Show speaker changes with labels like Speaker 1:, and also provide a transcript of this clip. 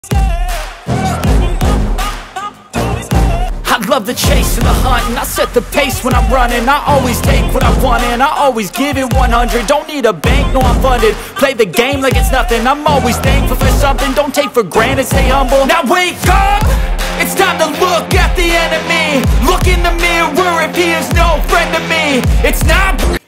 Speaker 1: I love the chase and the hunt, and I set the pace when I'm running. I always take what I want and I always give it 100. Don't need a bank, no I'm funded. Play the game like it's nothing. I'm always thankful for something. Don't take for granted, stay humble. Now wake up! It's time to look at the enemy. Look in the mirror if he is no friend to me. It's not